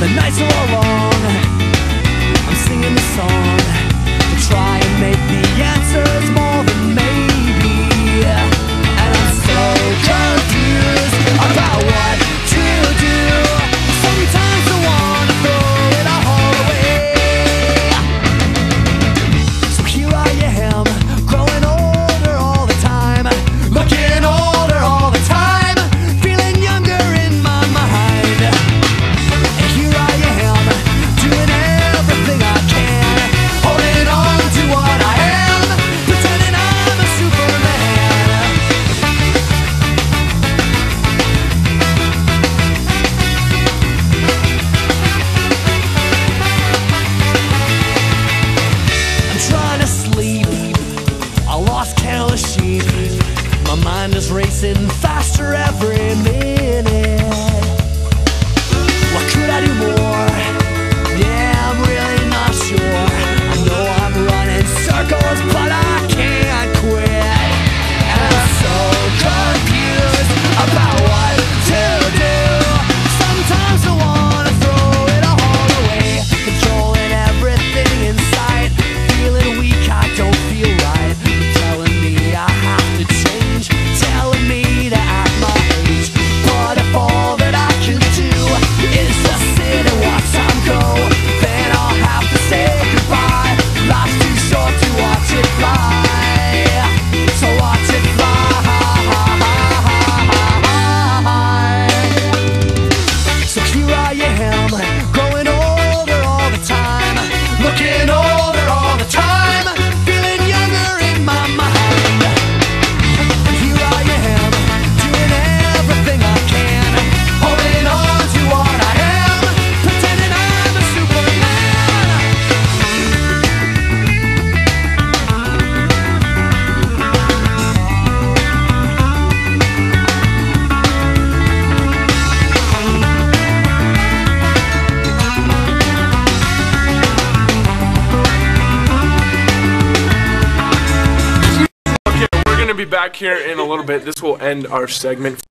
The nights are all long. I'm singing the song to try and make the answers more than maybe. And I'm so confused about what to do. Sometimes I wanna throw it all away. So here I am, growing older all the time, looking older all the time, feeling younger in my mind. And here I am, doing everything I can, holding on to what I am, pretending I'm a Superman. I'm trying to sleep, I lost count of sheep. My mind is racing faster every minute. What could I do more? Yeah, I'm really not sure. I know I'm running circles, but I can't quit. And I'm so confused about what to do. Sometimes I wanna throw it all away, controlling everything in sight, feeling weak, I don't feel right. You're telling me I have to change, telling me to act my age. But if all that I can do is just sit and watch time go, then I'll have to say goodbye. Life's too short to watch it fly, so watch it fly. So here I am, growing older all the time, looking older all the time, feeling younger in my mind. And here I am, doing everything I can, holding on to what I am, pretending I'm a Superman. Okay, we're gonna be back here in a little bit. This will end our segment.